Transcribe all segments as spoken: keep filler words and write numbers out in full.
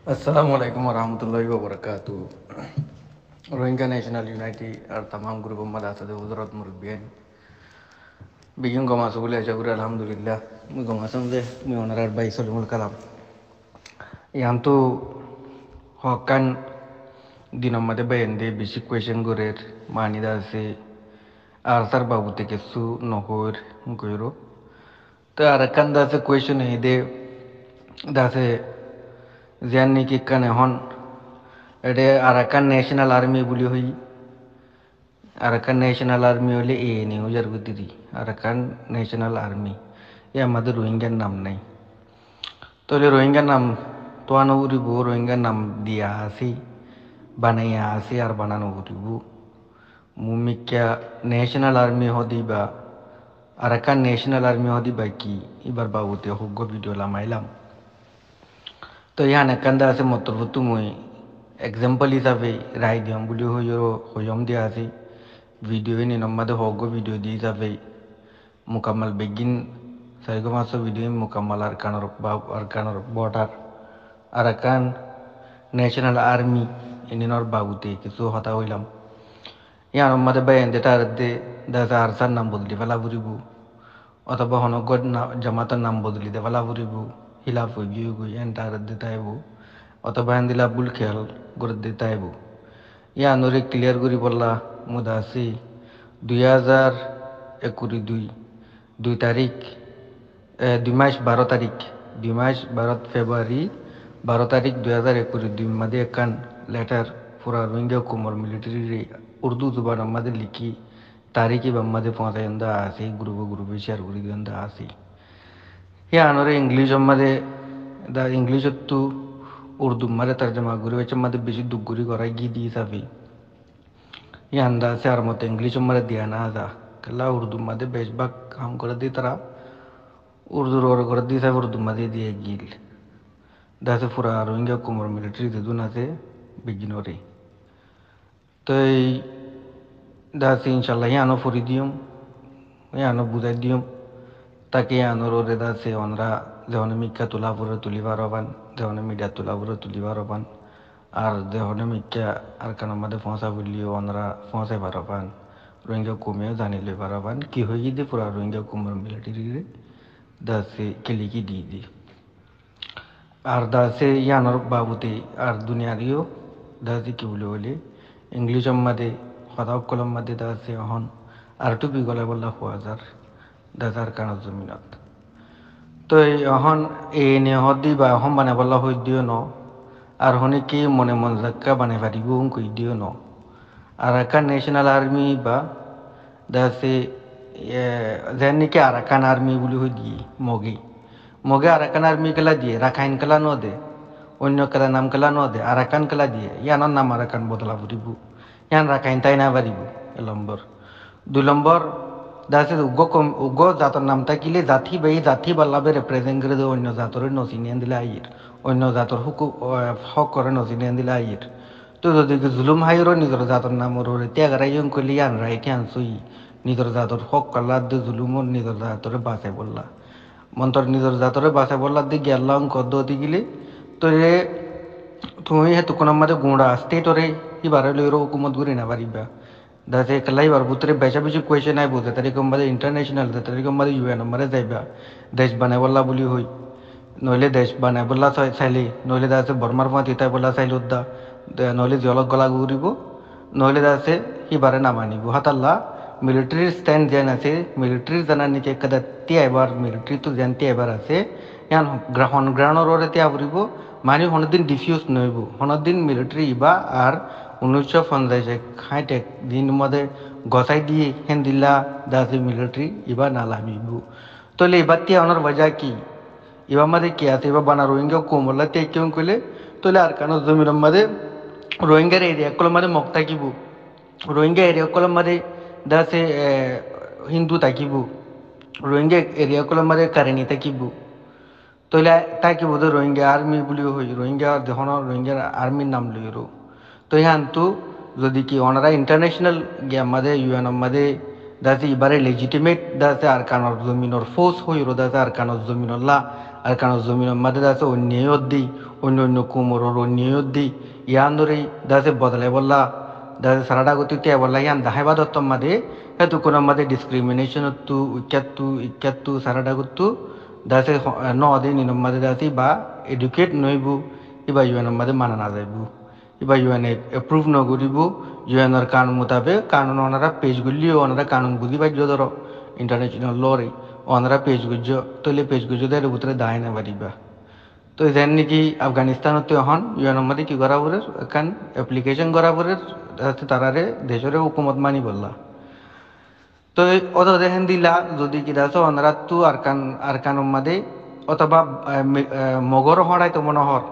Assalamu alaikum warahmatullahi wabarakatuh. Rohingya National Unity আর tamam group ummad asade huzurat murbiyan. Bigin goma subule jagur alhamdulillah. Mi goma samde mi onarar bai salimul kalam. Yantu hokan dinamade bayende basic question gorer manida se answer babute kesu nohor goiro. তো আরেকখান দাসে question হেদে দাসে জানি কি কানে হন এডে Arakan national army বলি হই Arakan national army হলে এ নি হুজার গুদিদি আরাকান ন্যাশনাল আর্মি এ আমাদের রোহিঙ্গার নাম নাই তাহলে রোহিঙ্গার নাম তোয়ানো উড়িব রোহিঙ্গার নাম দিয়া আসি বানাইয়া আসি আর বানানো উড়িব মুমিকা ন্যাশনাল আর্মি হদিবা আরাকান ন্যাশনাল আর্মি হদিবা কি এবার বাবুতে হোক ভিডিও লামাইলাম তো ইয়ানে কান্দা আছে মতলব তুমি এক্সাম্পল হিসাবে রায় দিয়াম বলি হইও হইম দিয়া আছে ভিডিও নি নম্বরে হোক ভিডিও দি হিসাবে মুকাম্মাল বেগিন সাইগো মাসো ভিডিও মুকাম্মাল আর কানর আর কানর বর্ডার আরাকান ন্যাশনাল আর্মি ইনিনর বাবুতে কিছু হতা হইলাম ইয়ার নম্বরে বাইন দেটা দে দাসা আরসার নাম বদলি ফেলা বুড়িবু অথবা হনগর জামাতের নাম বদলি দে ফেলা বুড়িবু হিলাফ হই গিয়ে গুই এন্টার দিতে আইবু অথবা দিলা বুল খেয়াল করে দিতে আইবু ইয়া নরে ক্লিয়ার করি বললা মুদাসি দুই হাজার একুরি দুই দুই তারিখ দুই মাস বারো তারিখ দুই মাস বারো ফেব্রুয়ারি বারো তারিখ দুই হাজার একুরি দুই মাদে একান লেটার পুরা রোহিঙ্গা কুমার মিলিটারি উর্দু জুবান আমাদের লিখি তারিখে বাম্মাদে পৌঁছায় আসি গ্রুপে গ্রুপে শেয়ার করি আসি ইয়া আনরে ইংলিশ আমাদে দা ইংলিশ তো উর্দু মারে তর্জমা করি হচ্ছে আমাদের বেশি দুগুরি করাই গিয়ে দিয়ে যাবে ইয়া আন্দা আছে আর মতো ইংলিশ মারে দিয়া না যা কেলা উর্দু মাদে বেশভাগ কাম করে দিয়ে তারা উর্দুর ওর করে দিয়ে যাবে উর্দু মাদে দিয়ে গিল দাসে পুরা রোহিঙ্গা কুমার মিলিটারি দেদুন আছে বিগিনরে তো এই দাসে ইনশাল্লাহ ইয়ানো ফুরি দিয়ম ইয়ানো বুঝাই দিয়ম তাকে আনোর ওরে দাসে অনরা দেহনে মিক্কা তোলা পুরো তুলিবার হবান দেহনে মিডিয়া তোলা পুরো তুলিবার হবান আর দেহনে মিক্কা আর কান আমাদের ফসা বললিও অনরা ফসাই পারবান রোহিঙ্গা কমেও জানি লইবার হবান কি হয়ে গিয়ে পুরা রোহিঙ্গা কুমার মিলিটারি দাসে কেলিকি দিয়ে দি আর দাসে ইয়ানোর বাবুতে আর দুনিয়ারিও দাসে কি বলে বলে ইংলিশ মাদে হদাব কলম মাদে দাসে হন আর টুপি গলা বললা হাজার দাসার কানত জমিনত তো এখন এ নে হদি বা এখন বানাই বললা হই দিও ন আর হনে কি মনে মন জাক্কা বানাই পারিব কই দিও ন আরাকান ন্যাশনাল আর্মি বা দাসে যেন নাকি আরাকান আর্মি বলি হই দিয়ে মগে মগে আরাকান আর্মি কেলা দিয়ে রাখাইন কেলা ন দে অন্য কেলা নাম কেলা ন দে আরাকান কেলা দিয়ে ইয়ানোর নাম আরাকান বদলা ফুরিব ইয়ান রাখাইন তাই না পারিব এ নম্বর দুই নম্বর দাসে উগ্র কম উগ্র জাতর নাম থাকিলে জাতি বা এই জাতি বাল্লাবে রিপ্রেজেন্ট করে দেয় অন্য জাতরের নচিনিয়ান দিলে আইয়ের অন্য জাতর হুকু হক করে নচিনিয়ান দিলে আইয়ের তো যদি জুলুম হাইরও নিজের জাতর নামর ত্যাগারাই করলে আন রাই ঠ্যান সই নিজের জাতর হক কাল্লা দে জুলুমর নিজের জাতরে বাঁচাই বললা মন্তর নিজের জাতরে বাঁচাই বললা দি গেল্লা কদ্দ দি গিলে তো রে তুমি হেতু কোন আমাদের গুঁড়া আসতে তোরে এবারে লইরো হুকুমত ঘুরে না পারিবা দাসে কলাই বার বুতরে বেশা বেশি কোয়েশ্চেন আই বুঝে তারিখ আমাদের ইন্টারন্যাশনাল তারিখ আমাদের ইউএন আমাদের যাইবা দেশ বানাই বললা বলি হই নইলে দেশ বানাই বললা চাইলে নইলে দাসে বর্মার মত ইতাই বললা চাইলে উদ্দা নইলে জলক গলা ঘুরিব নইলে দাসে এবারে নামানিব হাতাল্লা মিলিটারির স্ট্যান্ড যেন আছে মিলিটারির জানার নিচে কাদা তিয়া এবার মিলিটারি তো যেন তিয়া এবার আছে ইয়ান গ্রহণ গ্রহণের ওরে তিয়া ফুরিব মানে হনদিন ডিফিউজ নইব হনদিন মিলিটারি ইবা আর উনিশশো পঞ্চাশে খাইটে দিন মধ্যে গসাই দিয়ে হেন দিল্লা দাসে মিলিটারি এবার নালামিব তাহলে এবার তিয়া ওনার বাজা কি এবার মাঝে কে আছে এবার বানা রোহিঙ্গা কোমল্লা তে কেউ কইলে তাহলে আর কানো জমির মাঝে রোহিঙ্গার এরিয়া কলম মাঝে মগ থাকিব রোহিঙ্গা এরিয়া কলম মাঝে দাসে হিন্দু থাকিব রোহিঙ্গা এরিয়া কলম মাঝে কারেনি থাকিব তাহলে থাকিব তো রোহিঙ্গা আর্মি বলি হই রোহিঙ্গা দেখুন রোহিঙ্গার আর্মির নাম লইরো তো ইয়ান্তু যদি কি ওনারা ইন্টারন্যাশনাল গেম মাদে ইউএন মাদে দাসে এবারে লেজিটিমেট দাসে আর কানর জমিনর ফোর্স হইরো দাসে আর কানর জমিনল্লা আর কারণ জমিনের মধ্যে দাসে অন্যায় দি অন্য অন্য কুমোরের অন্যায় দি ইয়ান ধরে দাসে বদলে বললা দাসে সারাটা গতি তে বললা ইয়ান দাহাইবা দত্তম মাদে হেতু কোন মাদে ডিসক্রিমিনেশন তু ইক্যাতু ইক্যাতু সারাটা গতু দাসে ন দে নিনম মাদে দাসি বা এডুকেট নইবু ইবা ইউএন মাদে মানা না যাইবু ইবা ইউএন এপ্রুভ নগরিব ইউএনর কানুন মোতাবেক কানুন ওনারা পেজ গুলিও ওনারা কানুন বুঝি বাজ্য ধরো ইন্টারন্যাশনাল লরে ওনারা পেজ গুজ্জ তৈলে পেজ গুজ্জ দেয় ভিতরে দায় না পারিবা তো যেন নাকি আফগানিস্তানত এখন ইউএনর মধ্যে কি করা বলে এখান অ্যাপ্লিকেশন করা বলে তারারে দেশের হুকুমত মানি বললা তো অত দেখেন দিলা যদি কি দাস ওনারা তু আরকান আরকানের মধ্যে অথবা মগর হড়াই তো মনোহর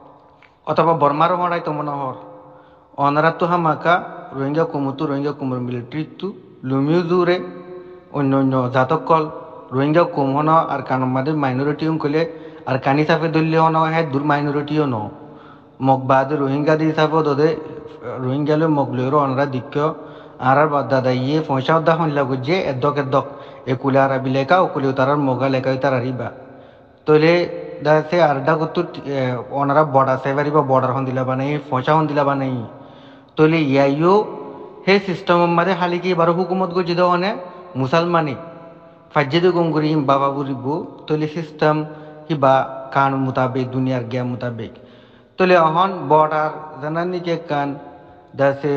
অথবা বর্মার হড়াই তো মনোহর ওনারা তো হামাকা রোহিঙ্গা কুমুতু রোহিঙ্গা কুমুর মিলিটারি তু লুমিও জুরে অন্য অন্য জাতকল রোহিঙ্গা কুম হন আর কানুন মাদের মাইনরিটি কলে আর কানি হিসাবে ধরলে হন হ্যাঁ দূর মাইনরিটিও ন মগ বাদে রোহিঙ্গা দি হিসাবে দোদে রোহিঙ্গা লো মগ লইর ওনারা দিক্ষ আর আর দাদা ইয়ে পয়সা দা হন লাগো যে এদক এদক একুলে আর বিলেকা ওকুলে তারার মগা লেখা তারা রিবা তলে দাসে আরডা কত ওনারা বর্ডার সেভারিবা বর্ডার হন দিলা বানাই পয়সা হন দিলা বানাই তলে ইয়াইও হে সিস্টেম মাদে হালি কি বারো হুকুমত গো জিদা অনে মুসলমানে ফাজ্জেদে গঙ্গুরি হিম বাবা বুরিব তলে সিস্টেম কিবা কানুন মোতাবেক দুনিয়ার জ্ঞান মোতাবেক তলে অহন বর্ডার জানানি কে কান দাসে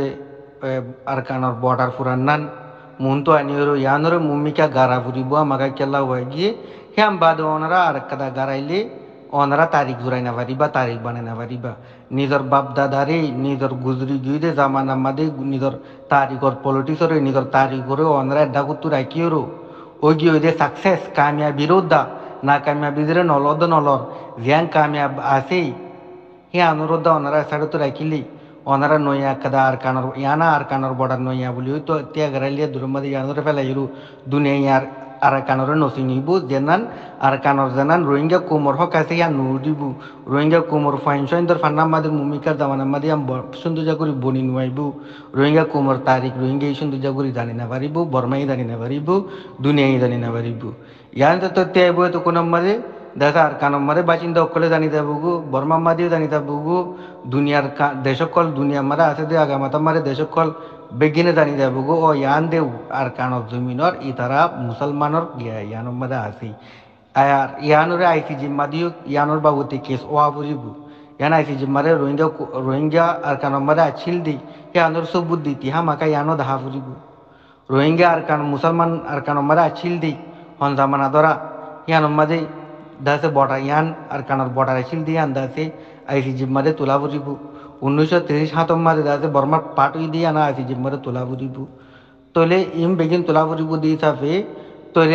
আর কানর বর্ডার ফুরান নান মুন তো আনিয়রো ইয়ানরে মুমিকা গারা বুরিব আমাকে কেলা হয়ে গিয়ে হ্যাঁ বাদ ওনারা আর কাদা গারাইলে ওনারা তারিখ জুড়াই না পারিবা তারিখ বানাই না পারিবা নিজের বাপ দাদারে নিজের গুজরি গিয়ে জামানা মাদে নিজের তারিখর পলিটিক্সরে নিজের তারিখরে ওনারা এডা করতু রাখিওরো ওই গিয়ে ওই যে সাকসেস কামিয়াবিরও দা না কামিয়াবিদের নলদ নলর জিয়ান কামিয়াব আছেই হে অনুরোধ দা ওনারা সাড়ে তো রাখিলি ওনারা নইয়া কাদা আর কানর ইয়ানা আর কানর বর্ডার নইয়া বলি ওই তো তিয়া গারাইলিয়া দুরমাদে ইয়ানরে ফেলাইরু দুনিয়া ইয়ার আর কানরে নসি নিবু জেনান আর কানর জেনান রোহিঙ্গা কোমর হক আছে ইয়া নুর দিবু রোহিঙ্গা কোমর ফাইন সইন্দর ফান্নাম মাদে মুমিকার জামানা মাদে আম সুন্দর করি বনি নুয়াইবু রোহিঙ্গা কোমর তারিখ রোহিঙ্গা এই সুন্দর করি জানি না পারিব বর্মাই জানি না পারিব দুনিয়াই জানি না পারিব ইয়ান তো তে বই তো কোন মাদে দেখা আর কানম মাদে বাচিন্দা অকলে জানি যাবুগু বর্মা মাদেও জানি যাবুগু দুনিয়ার দেশকল দুনিয়া মারা আছে দে আগামাতা মারে দেশকল বেগিনে জানি যাবুগু ও ইয়ান দেও আর কানর জমিনর ই তারা মুসলমানর ইয়ানোর মাদে আছে আর ইয়ানোরে আইসি জিম্মা দিও ইয়ানোর বাবুতে কেস ওয়া বুঝিবু ইয়ান আইসি জিম্মারে রোহিঙ্গা রোহিঙ্গা আর কানম মাদে আছিল দি ইয়ানোর সব বুদ্ধি তি হামাকা ইয়ানো দাহা বুঝিবু রোহিঙ্গা আর কান মুসলমান আর কানম মাদে আছিল দি হন জামানা ধরা ইয়ানোর মাদে দাসে বর্ডার ইয়ান আর কানর বর্ডার আছিল দি ইয়ান দাসে আইসি জিম্মারে তোলা বুঝিবু উনিশশো তিরিশ হাতম মাদে দাসে বর্মার পাট উই দিয়ে আনা আইসি জিম্মারে তোলা বুঝিবু তলে ইম বেগিন তোলা বুঝিবু দি হিসাবে তলে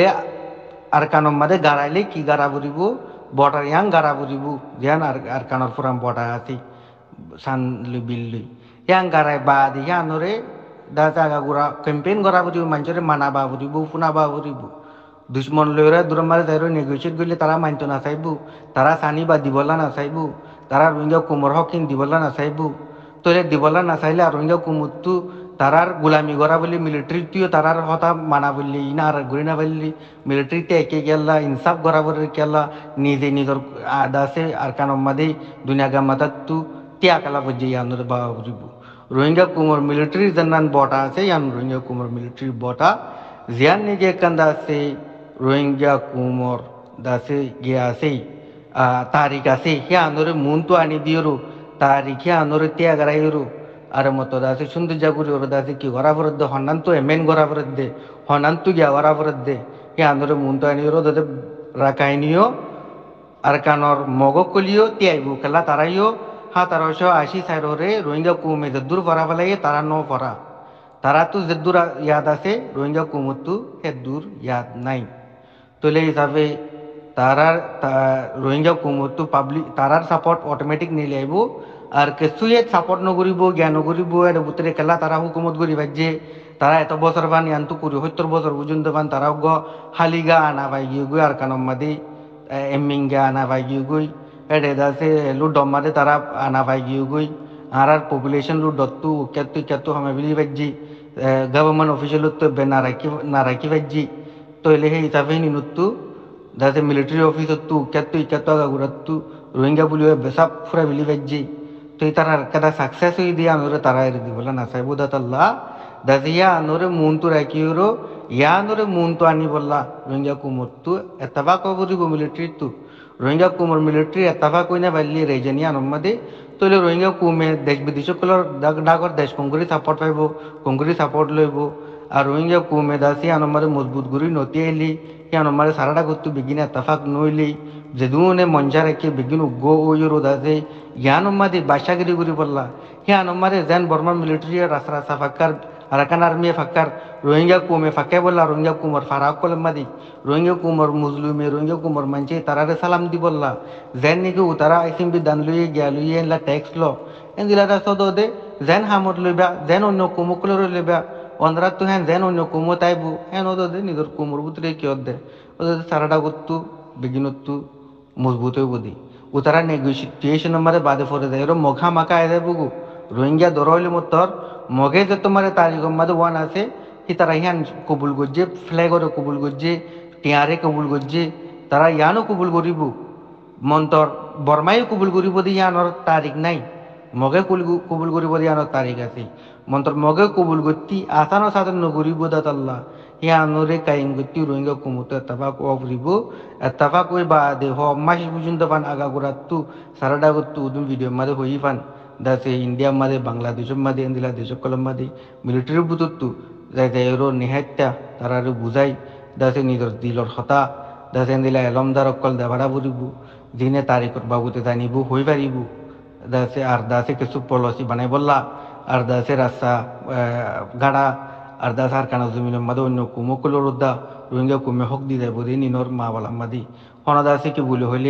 আর কানম মাদে গাড়াইলে কি গাড়া বুঝিবু বর্ডার ইয়ান গাড়া বুঝিবু যেন আর আর কানর ফুরাম বর্ডার আছে সান বিল লই ইয়ান গাড়াই বাদ ইয়ানরে দাসে আগাগুড়া ক্যাম্পেইন করা বুঝিবু মানুষরে মানাবা বুঝিবু ফুনাবা বুঝিবু দুশ্মন লইরা দূరం মারে যাইরো নেগোসিয়েট করলে তারা মানত না চাইবু তারা সানি বা দিবলা না চাইবু তারা রোহিঙ্গা কুমর হকিন দিবলা না চাইবু তোরে দিবলা না চাইলে আর রোহিঙ্গা কুমুরতু তারার গোলামি করা বলি মিলিটারিটিও তারার হতা মানা বললি ইনা আর ঘুরি না বললি মিলিটারিতে একে গেলা ইনসাফ করা বলে গেলা নিজে নিজের দাসে আর কানম মাদে দুনিয়া গামাতা তু তিয়া কালা বুঝে ইয়ানোর বাবা বুঝিবু রোহিঙ্গা কুমর মিলিটারি জানান বটা আছে ইয়ান রোহিঙ্গা কুমর মিলিটারি বটা জিয়ান নিজে কান্দা আছে রোহিঙ্গা কুমর দাসে গিয়া আছে তারিখ আছে হে আনোরে মুন তো আনি দিওরো তারিখ হে আনোরে তিয়া গারাইরো আর মতো দাসে সুন্দর জাগুরি ওর দাসে কি গড়া ফরত দে হনান তো এমেন গড়া ফরত দে হনান তো গিয়া গড়া ফরত দে হে আনোরে মুন তো আনিরো দাদে রাকাইনিও আর কানর মগ কলিও তিয়াইবু খেলা তারাইও হা তারশো আশি সাইরোরে রোহিঙ্গা কুমে দূর ফরা ফেলাই তারা ন ফরা তারা তো যে দূর ইয়াদ আছে রোহিঙ্গা কুমুর তো হে দূর ইয়াদ নাই তোলে হিসাবে তারার রোহিঙ্গা কুমুর তো পাবলিক তারার সাপোর্ট অটোমেটিক নিলে আইব আর কিছুয়ে সাপোর্ট নকরিব জ্ঞান নকরিব এর ভিতরে খেলা তারা হুকুমত করি যে তারা এত বছর বান ইয়ান্তু করি সত্তর বছর পর্যন্ত বান তারা গ হালিগা আনা পাই গিয়ে গই আর কানম মাদি এমিঙ্গা আনা পাই গিয়ে গই এডে দাসে লু ডম মাদে তারা আনা পাই গিয়ে গই আর আর পপুলেশন লু ডত্তু কেতু কেতু হামে বিলি বাজি গভর্নমেন্ট অফিসিয়াল তো বে না রাখি না রাখি বাজি তো এলে হে হিসাবে নিনুত্তু দাসে মিলিটারি অফিসত তু কেতু ইকাতু আগা গুড়াত তু রোহিঙ্গা বলি বেসাব ফুরা বিলি বাজ্যে তো তারা কেদা সাকসেস হয়ে দিয়ে আনোরে তারা এর দি বলে না সাহেব দাতাল্লাহ দাসে ইয়া আনোরে মন তু রাখি হরো ইয়া আনোরে মন তু আনি বললা রোহিঙ্গা কুমর তু এতবা কবরিব মিলিটারি তু রোহিঙ্গা কুমর মিলিটারি এতবা কইনা বাল্লি রেজনি আনম্মাদে তৈলে রোহিঙ্গা কুমে দেশ বিদেশ কলর ডাগর দেশ কংগ্রেস সাপোর্ট পাইব কংগ্রেস সাপোর্ট লইব আর রোহিঙ্গা কুমে দাসি আনম্মারে মজবুত গুরি নতি আইলি হি আনম্মারে সারাটা করতু বিগিনে এতফাক নইলি যেদুনে মঞ্জা রেখে বিগিন উগ্র ওইরো দাসে ইয়ানম্মাদি বাসাগিরি গুরি বললা হি আনম্মারে যেন বর্মা মিলিটারি রাস্তা রাস্তা ফাক্কার আরাকান আর্মি ফাক্কার রোহিঙ্গা কুমে ফাঁকে বললা রোহিঙ্গা কুমর ফারাক কলম্মাদি রোহিঙ্গা কুমর মুসলিমে রোহিঙ্গা কুমর মানছে তারারে সালাম দি বললা যেন নাকি তারা আইসিম বি দান লইয়ে গিয়া লইয়ে এনলা ট্যাক্স ল এন দিলা দা সদ দে যেন হামত লইবা যেন অন্য কুমুকলর লইবা অন্ধ্রা তো হ্যাঁ যেন অন্য কুমো তাইবু হ্যাঁ ওদ দে নিজের কুমর বুতরে কি দে ওদের সারাটা করতু বিগিনতু মজবুত হইব দি ও তারা নেগোসিয়েশন মারে বাদে ফরে যায় এরম মঘা মাকা আয় বুগু রোহিঙ্গা ধর হইলে মতর মগে যে তোমার তারিখ মাদে ওয়ান আছে কি তারা ইয়ান কবুল করছে ফ্ল্যাগরে কবুল করছে টিয়ারে কবুল করছে তারা ইয়ানও কবুল করিব মন্তর বর্মাই কবুল করিব দি ইয়ানোর তারিখ নাই মগে কবুল করিব দি ইয়ানোর তারিখ আছে মন্তর মগে কবুল করতি আসানো সাধন নগরিব দাতাল্লাহ ইয়ানোরে কাইম করতি রোহিঙ্গা কুমুতে এতফাক অফরিব এতফাক ওই বা দে হ মাস পর্যন্ত পান আগা করাতু সারাটা করতু উদুম ভিডিও মাদে হই পান দাসে ইন্ডিয়া মাদে বাংলাদেশের মাদে এন্দিলা দেশ কলম মাদে মিলিটারি বুতুত্তু যাইতে এরো নিহাত্যা তারা বুঝাই দাসে নিজের দিলর হতা দাসে এন্দিলা এলমদার অকল দেভাড়া বুড়িব যিনি তারিখর বাবুতে জানিব হই পারিব দাসে আর দাসে কিছু পলিসি বানাই বললা আর দাসে রাস্তা গাড়া আর দাস আর কানা জমিনের মাদে অন্য কুমকলর উদ্দা রোহিঙ্গা কুমে হক দি যাইব দিন নিনর মা বলা মাদি হন দাসে কি বলে হইলে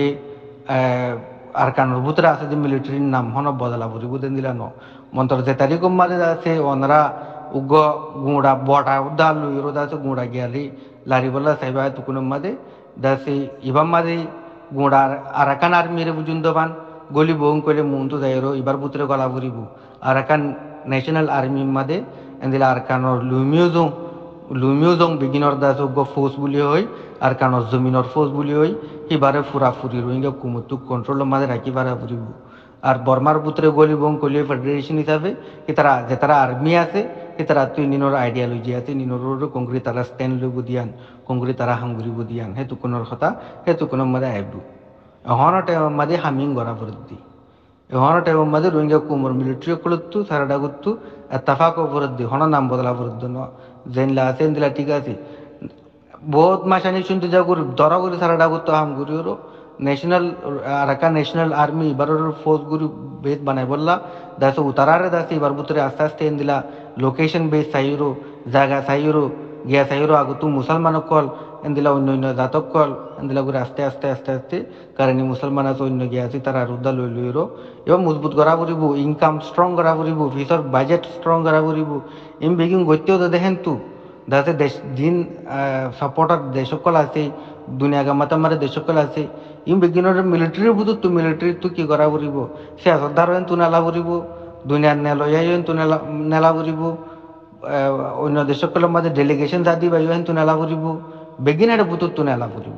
আর কানোর ভূতরা আছে যে মিলিটারির নাম হন বদলা বুড়িব দেন দিলা ন মন্তর যে তারিখ মাদে আছে অনরা উগ গুঁড়া বটা উদ্দা লুইরো দাসে গুঁড়া গিয়ালি লারি বলা সাইবা তুকুন মাদে দাসে ইবাম মাদে গুঁড়ার আরাকান আর্মিরে বুঝুন বান গলি বং করে মুন্তু যাইরো এবার বুতরে গলা বুড়িব আরাকান ন্যাশনাল আর্মি মাদে এন্দিলা আর কানোর লুমিউজং লুমিউজং বিগিনর দাস উগ ফোর্স বুলি হয় আর কানোর জমিনর ফোর্স বুলি হয় এবারে ফুরা ফুরি রোহিঙ্গা কুমুতুক কন্ট্রোল মাদে রাখি বারা ফুরিব আর বর্মার পুত্রে গলি বং কলি ফেডারেশন হিসাবে কি তারা যে তারা আর্মি আছে কি তারা তুই নিনোর আইডিয়ালজি আছে নিনোর কংগ্রেস তারা স্ট্যান্ড লইব দিয়ান কংগ্রেস তারা হাঙ্গুরিব দিয়ান হে তুকুনের কথা হে তুকুনের মাদে আইব হন টাইম মাদে হামিং গড়া ফরদ্দি হন টাইম মাদে রোহিঙ্গা কুমর মিলিটারি কলত্তু সারাডা গুত্তু এতফাক ফরদ্দি হন নাম বদলা ফরদ্দ ন জেনলা আছে এন্দিলা ঠিক আছে বহুত মাসানি শুনতে যা করি ধরা করি সারাডা গুত্তু হামগুরি ওরো ন্যাশনাল আরাকান ন্যাশনাল আর্মি এবারের ফোর্স গুরু বেদ বানাই বললা দাসে উতারারে দাসে এবার বুতরে আস্তে আস্তে এন্দিলা লোকেশন বেস সাইরো জায়গা সাইরো গিয়া সাইরো আগতু মুসলমান কল এন্দিলা অন্য অন্য জাতক কল এন্দিলা করে আস্তে আস্তে আস্তে আস্তে কারণ মুসলমান আছে অন্য গিয়া আছে তারা রুদ্দা লই লইরো এবং মজবুত করা পড়িব ইনকাম স্ট্রং করা পড়িব ফিসর বাজেট স্ট্রং করা পড়িব এম বেগিং গত্যও তো দেখেন তু দাসে দেশ দিন সাপোর্টার দেশকল আছে দুনিয়া গামাতা মারে দেশকল আছে ইম বেগিনর মিলিটারি বুধ তু মিলিটারি তু কি করা পড়িব সে আসার তু নেলা পড়িব দুনিয়ার নেলয়াই তু নেলা নেলা পড়িব অন্য দেশকলের মাঝে ডেলিগেশন জাদি বাইব তু নেলা পড়িব বেগিন হেডে বুতুর তু নেলা পড়িব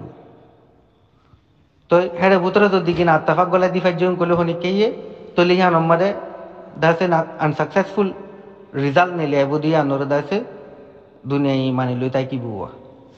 তো হেডে বুতরে তো দিকিন আত্তাফাক গলা দি ফাইজন কলে হনি কেয়ে তো লিহান আমাদের দাসে আনসাকসেসফুল রিজাল্ট নিলে আইব দিয়ে আনরে দাসে দুনিয়ায় মানি লই তাই কি বুয়া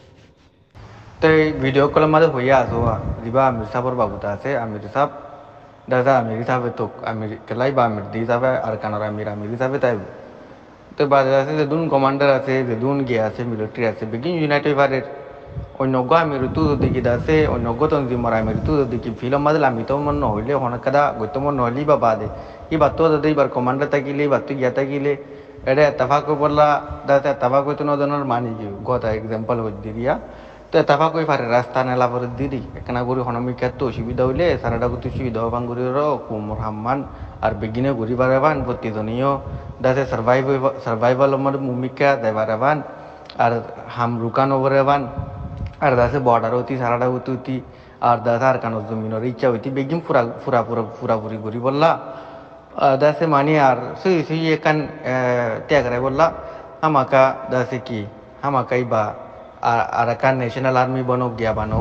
তো এই ভিডিও কলের মাঝে হইয়া আসো দিবা আমির সাহর বাবুতা আছে আমির সাহ দাদা আমির হিসাবে তো আমির কেলাই বা আমির দি হিসাবে আর কানার আমির আমির হিসাবে তাই তো বাজে আছে যে দুন কমান্ডার আছে যে দুন গিয়ে আছে মিলিটারি আছে বেগিন ইউনাইটেড ভারের অন্যজ্ঞ আমির তু যদি কি আছে অন্যজ্ঞ তো মর আমির তু যদি কি ফিল্ম মাঝে আমি তো মন নহইলে হনক কাদা গৌতম নহলি বা বাদে ই বাতো যদি এবার কমান্ডার থাকিলে বাতো গিয়া থাকিলে এটা এতফাক বললা দাদা এতফাক হইতো নজনের মানি কি গতা এক্সাম্পল হই দিয়া তো এতফাক হই পারে রাস্তা নেলা পরে দিদি একনা করে হনমিকার তো অসুবিধা হইলে সারাটা করতে সুবিধা হবান করি কুমর হাম্মান আর বেগিনে ঘুরি বাড়াবান প্রতিজনীয় দাদা সার্ভাইভ সার্ভাইভাল আমার ভূমিকা দেবারাবান আর হাম রুকানো বরেবান আর দাসে বর্ডার হইতি সারাটা হইতে হইতি আর দাদা আর কানো জমিনের ইচ্ছা হইতি বেগিন ফুরা ফুরা ফুরা ফুরাফুরি করি বললা দাসে মানি আর সুই সুই একান ত্যাগরাই বললা হামাকা দাসে কি হামাকাই বা আরাকান ন্যাশনাল আর্মি বানক গিয়া বানক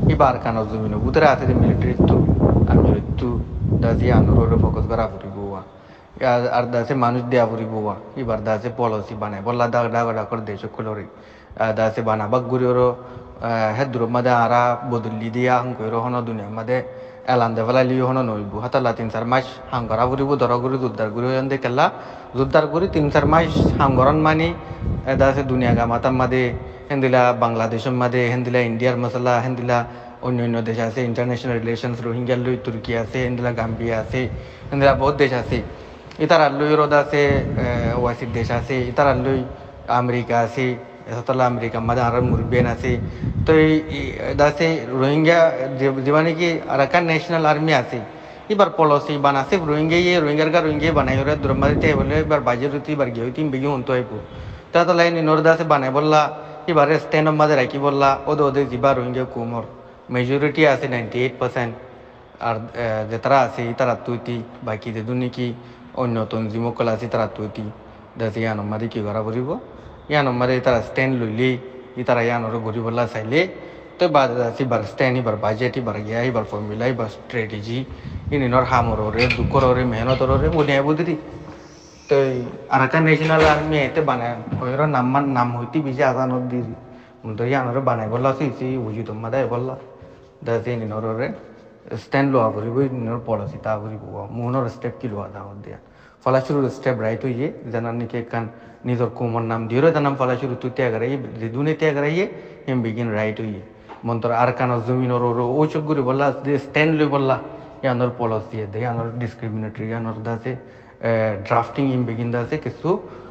ibar kana zumino butere ate military tu anjur tu dasi anuro focus kara puri buwa ya arda se manus dia puri buwa ibar dase policy banai bolla da da da kor desho kolori dase bana bagguri oro hedro mada ara bodulli dia angkoro hono dunia made elande vala liyo hono noibu hatala tin sar mas hangara puri bu doraguri duddar guri yande kella duddar guri tin sar mas hangoron mani dase dunia ga matam made হিন্দিলা বাংলাদেশের মাঝে হিন্দিলা ইন্ডিয়ার মশলা হিন্দিলা অন্য অন্য দেশ আছে international relations Rohingya লই তুর্কি আছে হিন্দিলা গাম্বিয়া আছে হিন্দিলা বহুত দেশ আছে ইতার লই রোদ আছে ওয়াসির দেশ আছে ইতার লই আমেরিকা আছে এতলা আমেরিকা মাঝে আর মুরবিয়ান আছে তো এই দাসে রোহিঙ্গা জীবানে কি আরাকান ন্যাশনাল আর্মি আছে এবার পলিসি বানাছে রোহিঙ্গা ইয়ে রোহিঙ্গার গা রোহিঙ্গা বানাই ওরা দ্রমাদিতে বলে এবার বাজে রুতি এবার গিয়ে তিন বিঘি হতো আইপু তা তো লাইন নরদাসে বানাই বললা এবারে স্ট্যান্ড মাঝে রাখি বললা ওদের ওদের যিবা রোহিঙ্গা কুমর মেজরিটি আছে নাইনটি এইট পার্সেন্ট আর যে তারা আছে তারা তুইতি বাকি যে দুর্নীতি অন্য তঞ্জিমকল আছে তারা তুইতি দাসে ইয়ান মাঝে কি করা পড়িব ইয়ান মাঝে তারা স্ট্যান্ড লইলে ই তারা ইয়ানোর ঘুরি বললা চাইলে তো বাদ আছে বার স্ট্যান্ড এবার বাজেট এবার গিয়া এবার ফর্মুলা এবার স্ট্র্যাটেজি ইনিনর হামরে দুঃখরে মেহনতরে বুনিয়া বুদ্ধি তো আরাকান ন্যাশনাল আর্মি এতে বানায় ওর নাম নাম হইতে বেশি আসানোর দি তো ইয়ানোরে বানাই বললা সি বুঝি তোমার দেয় বললা দাসে নিনরে স্ট্যান্ড লোয়া করিব নিনর পলিসি তা করিব মুনর স্টেপ কি লোয়া দাও দিয়া ফলাশুরুর স্টেপ রাইট হইয়ে জানার নাকি কান নিজের কুমর নাম দিও জানাম ফলাশুরু তুই ত্যাগ রাই দুনে ত্যাগ রাইয়ে হিম বিগিন রাইট হইয়ে মন্তর আর কান জমিনর ও চোখ করে বললা স্ট্যান্ড লই বললা ইয়ানোর পলিসি দে ইয়ানোর ডিসক্রিমিনেটরি ইয়ানোর দাসে ড্রাফটিং ইম বিগিন দাসে কিছু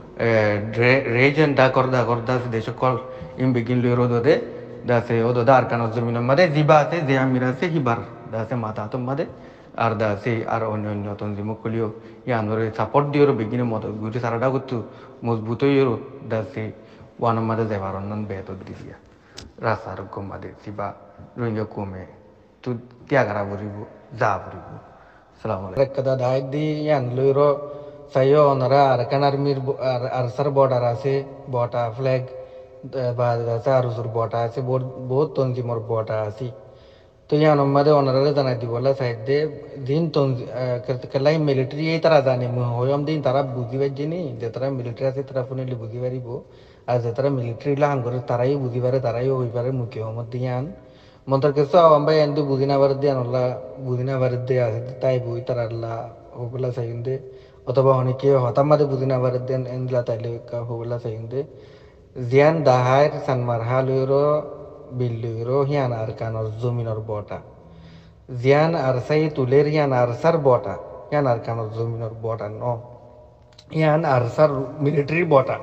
রেজন দা কর দা কর দাসে দেশ কল ইম বিগিন লই রোদ দে দাসে ওদ দার কান জমিন মাদে জিবা আছে যে আমিরা আছে হিবার দাসে মাথা তো মাদে আর দাসে আর অন্য অন্য তঞ্জিম কলিও ইয়ানোর সাপোর্ট দিও বিগিন মত গুটি সারাটা করতু মজবুত হইও দাসে ওয়ান মাদে যাবার অন্যান্য বেত দিছিয়া রাসার গম মাদে জিবা রোহিঙ্গা কমে তু ত্যাগারা বরিব যা বরিব kada daik di yan luiro sayo onara arkan armir arsar border ase bota flag ba sa arusur bota ase বহুত তঞ্জিমর bota আছে তো yan omade onara জানাই দি বলা সাইড দে দিন তঞ্জি কলাই মিলিটারি এই তারা জানে হয়ম দিন তারা বুঝি পাইজেনি যে তারা মিলিটারি আছে তারা ফোনে বুঝি পারিব আর যে তারা মিলিটারি লা হাঙ্গরে তারাই বুঝি পারে তারাই ওই পারে মুখে হমত দিয়ান মন্তর কিছু আম্বা এন্ডু বুদিনা বার দিয়ে আনলা বুদিনা বার দিয়ে আছে তাই বই তার আল্লাহ ওগুলা চাইন্দে অথবা অনেকে হতাম মাদে বুদিনা বার দেন এন্ডলা তাইলে ওগুলা চাইন্দে জিয়ান দাহার সানমার হালুরো বিল্লুরো হিয়ান আর কানর জমিনর বটা জিয়ান আর সাই তুলের হিয়ান আর সার বটা হিয়ান আর কানর জমিনর বটা ন হিয়ান আর সার মিলিটারি বটা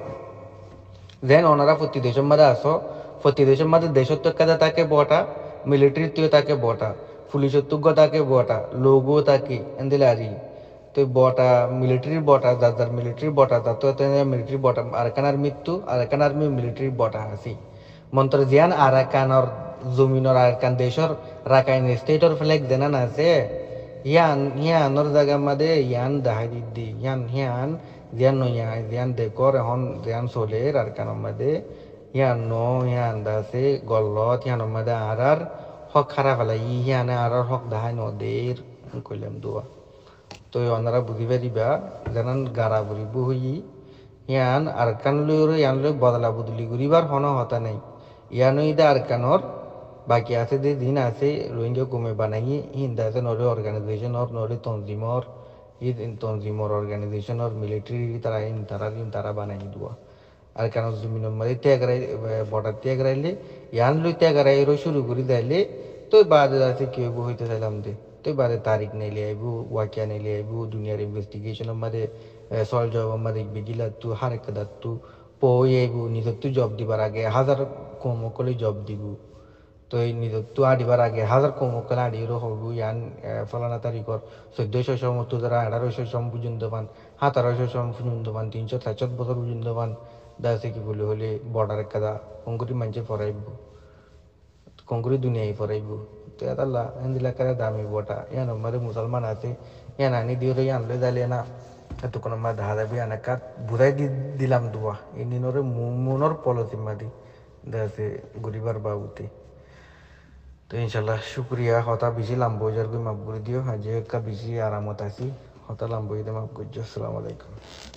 যেন ওনারা প্রতি দেশের মধ্যে আসো প্রতি দেশের মধ্যে দেশত্ব কাজা তাকে বটা মিলিটারি তুই তাকে বটা পুলিশের তুগ্য তাকে বটা লোগো তাকে এন্দিলারি তো বটা মিলিটারি বটা যার যার মিলিটারি বটা তা তো মিলিটারি বটা আরাকানার মৃত্যু আরাকান আর্মি মিলিটারি বটা আসি মন্ত্র জিয়ান আরাকানর জমিনর আরাকান দেশর রাকাইন স্টেটর ফ্ল্যাগ জেনান আছে ইয়ান ইয়ানোর জায়গা মাদে ইয়ান দাহাই দি ইয়ান ইয়ান জিয়ান নো ইয়া জিয়ান দেখর এখন জিয়ান সোলের আরাকানের মাদে ইয়ান নো ইয়ান দাসে গল্লত ইয়ানোর মাদে আরার হক খারাপ হলে ইয়ানে আরার হক দাহাই নদের কইলাম দোয়া তো ওনারা বুঝি পারিবা জানান গারা বুড়িব হই ইয়ান আরাকান লইর ইয়ান লই বদলা বদলি করিবার হন হতা নাই ইয়ানো ইদা আরাকানর বাকি আছে যে দিন আছে রোহিঙ্গা কমে বানাই হিন্দা আছে নরে অর্গানাইজেশন অর নরে তঞ্জিমর ঈদ তঞ্জিমর অর্গানাইজেশন অর মিলিটারি তারা ইন তারা দিন তারা বানাই দোয়া আর কেন জমিন মাঝে ত্যাগরাই বর্ডার ত্যাগরাইলে ইয়ান লই ত্যাগরাইরও শুরু করে দিলে তো বাদে আছে কেউ হইতে চাইলাম দে তো বাদে তারিখ নাইলে আইব ওয়াকিয়া নাইলে আইব দুনিয়ার ইনভেস্টিগেশনের মাঝে সল জব মাঝে বিগিলা তু হারেক দাত্তু পই আইব নিজের তু জব দিবার আগে হাজার কম কলে জব দিব তো এই নিজের তু আডিবার আগে হাজার কম কলে আডিরও হব ইয়ান ফলানা তারিখর চোদ্দশো সমর্থ যারা আঠারোশো সম পর্যন্ত পান সাতারোশো সম পর্যন্ত পান তিনশো সাতশো বছর পর্যন্ত পান দাসে কি বলে হলে বর্ডার কাদা কংকুরি মানছে ফরাইব কংকুরি দুনিয়ায় ফরাইব তো এতাল্লা হিন্দিলা কারে দামি বটা ইয়ান মারে মুসলমান আছে ইয়ান আনি দিও রে আনলে যাইলে না এত কোনো মা দেখা যাবি আনাকাত বুঝাই দি দিলাম দোয়া এই দিনরে মনের পলিসি মাদি দাসে গরিবার বাবুতে তো ইনশাল্লাহ শুক্রিয়া হতা বেশি লাম্বো যার মাফ করে দিও, আজ একটা বেশি আরামত আছি, হতা লাম্বো মাফ করছো। আসসালামু আলাইকুম।